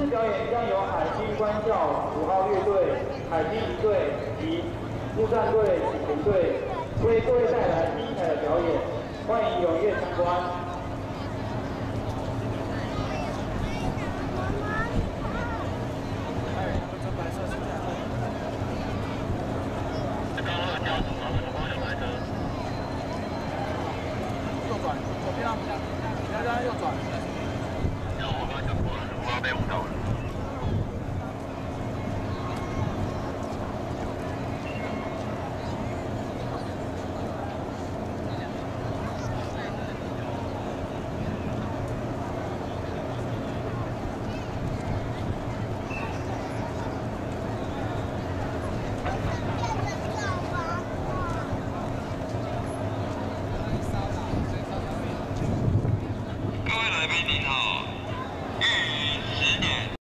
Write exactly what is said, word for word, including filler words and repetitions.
表演将由海军官校五号乐队、海军仪队及陆战队警队为各位带来精彩的表演，欢迎踊跃参观。